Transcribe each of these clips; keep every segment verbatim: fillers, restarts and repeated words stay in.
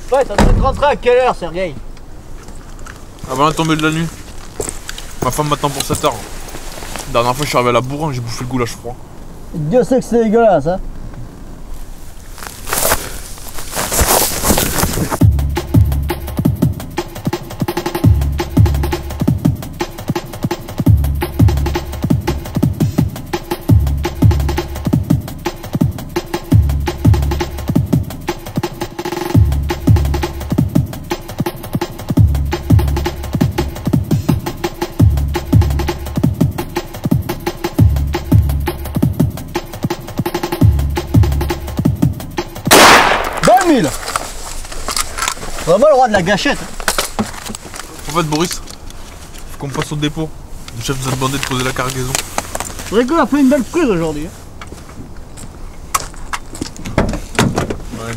Ouais, t'as train de rentrer à quelle heure, Sergueï? Avant la tombée de la nuit. Ma femme m'attend pour sept heures. La dernière fois, je suis arrivé à la bourrin, j'ai bouffé le goulash froid. Dieu sait que c'est dégueulasse, hein. mille. Vraiment le roi de la gâchette. En fait, Boris, faut qu'on passe au dépôt. Le chef nous a demandé de poser la cargaison. C'est vrai qu'on a fait une belle prise aujourd'hui. Ouais.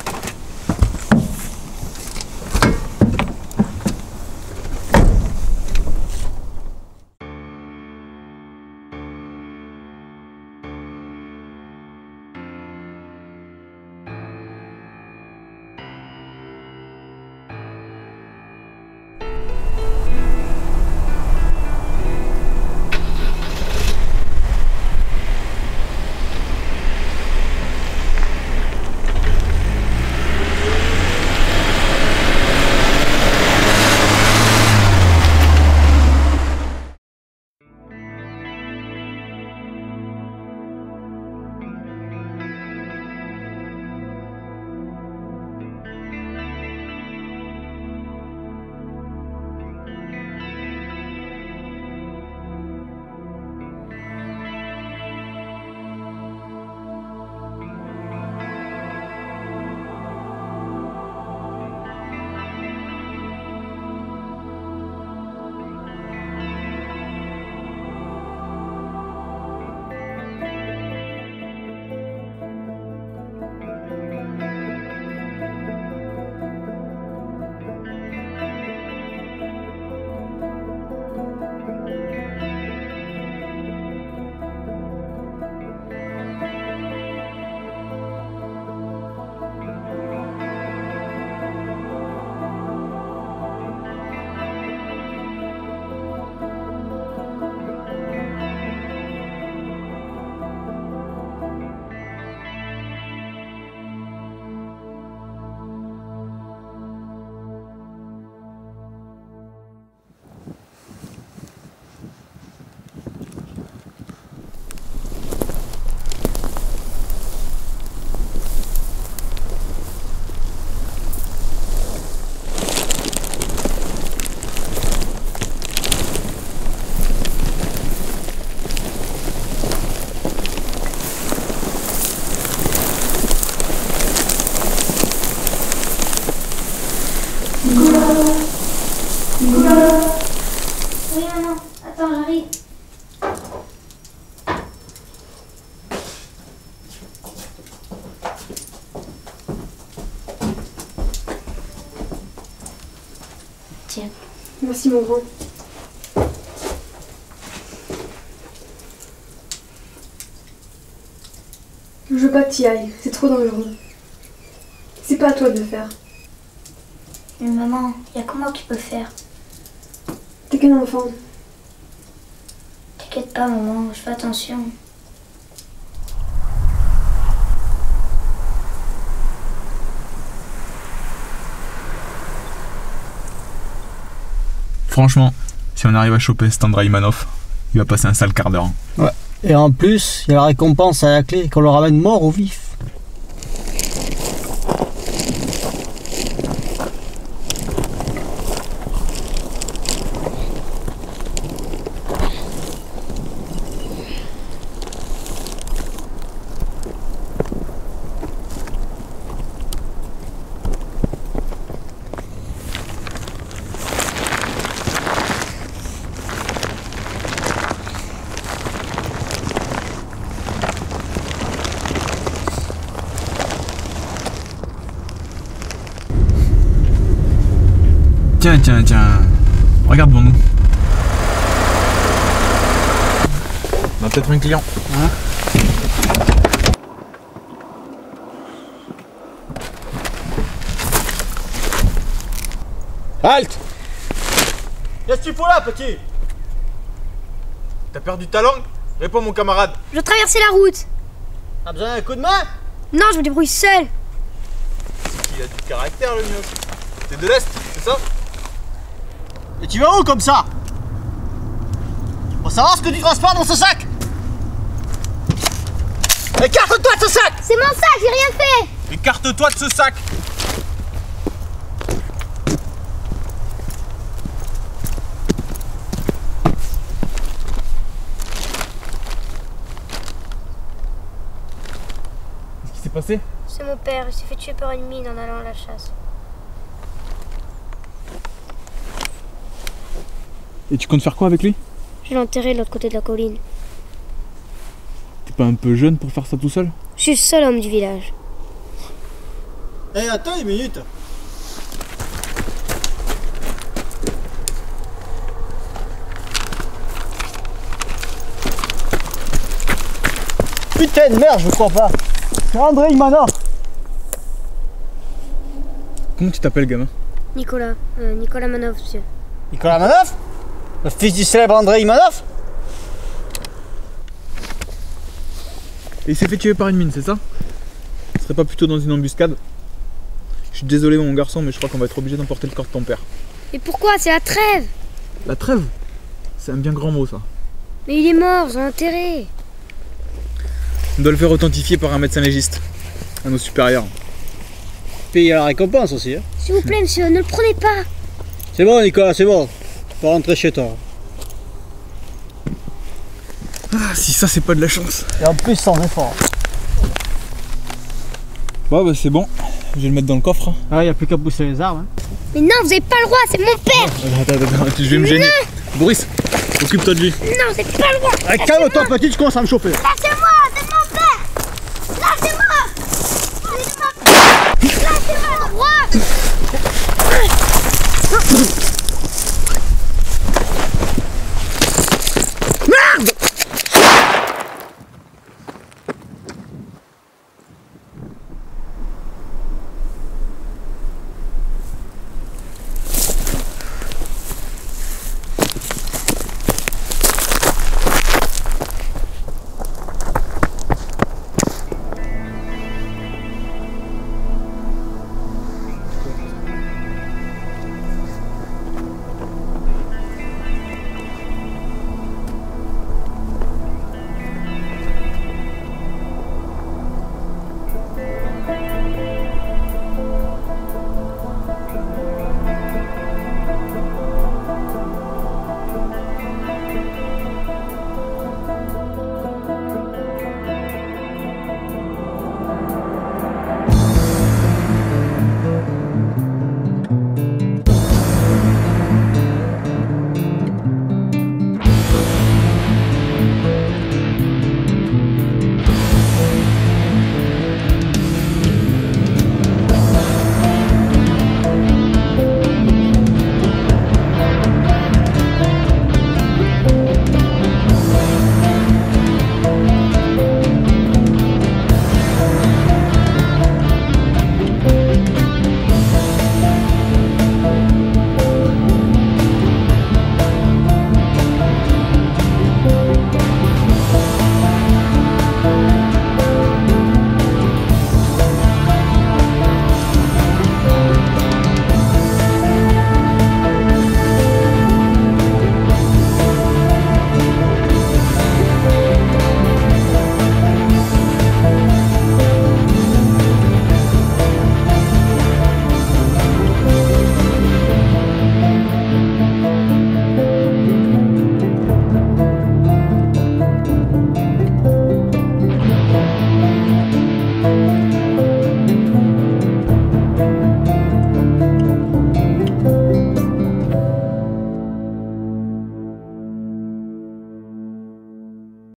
Oui, maman. Attends, j'arrive. Tiens. Merci, mon grand. Je veux pas que tu y ailles, c'est trop dangereux. C'est pas à toi de le faire. Mais maman, y a que moi qui peux faire. T'es qu'un enfant. T'inquiète pas, maman, je fais attention. Franchement, si on arrive à choper cet Andrei Imanov, il va passer un sale quart d'heure. Ouais. Et en plus, il y a la récompense à la clé, qu'on le ramène mort ou vif. Tiens, tiens, tiens. Regarde devant nous. On a peut-être un client. Hein? Halte! Qu'est-ce que tu fous là, petit? T'as perdu ta langue? Réponds mon camarade. Je dois traverser la route. T'as besoin d'un coup de main? Non, je me débrouille seul. Il a du caractère le mien. T'es de l'Est, c'est ça? Et tu vas où comme ça? Pour savoir ce que tu transportes dans ce sac! Écarte-toi de ce sac! C'est mon sac, j'ai rien fait. Écarte-toi de ce sac! Qu'est-ce qui s'est passé? C'est mon père, il s'est fait tuer par une mine en allant à la chasse. Et tu comptes faire quoi avec lui? Je l'ai enterré de l'autre côté de la colline. T'es pas un peu jeune pour faire ça tout seul? Je suis le seul homme du village. Eh, attends une minute! Putain de merde, je crois pas! C'est André Imanov! Comment tu t'appelles, gamin? Nicolas, euh, Nicolas Manov, monsieur. Nicolas Imanov? Le fils du célèbre André Imanov? Et il s'est fait tuer par une mine, c'est ça? Ce serait pas plutôt dans une embuscade? Je suis désolé mon garçon, mais je crois qu'on va être obligé d'emporter le corps de ton père. Et pourquoi? C'est la trêve. La trêve? C'est un bien grand mot ça. Mais il est mort, ils l'ont enterré. On doit le faire authentifier par un médecin légiste, à nos supérieurs. Puis il y a la récompense aussi. Hein. S'il vous plaît, monsieur, ne le prenez pas. C'est bon, Nicolas, c'est bon. Tu vas rentrer chez toi. Ah, si ça c'est pas de la chance. Et en plus, sans effort. Bon bah c'est bon, je vais le mettre dans le coffre. Ah, il n'y a plus qu'à pousser les arbres. Hein. Mais non, vous avez pas le droit, c'est mon père. Attends, attends, attends, je vais me gêner. Boris, occupe-toi de lui. Non, vous avez pas le droit. Ah, calme-toi, petit, tu commences à me chauffer. Pas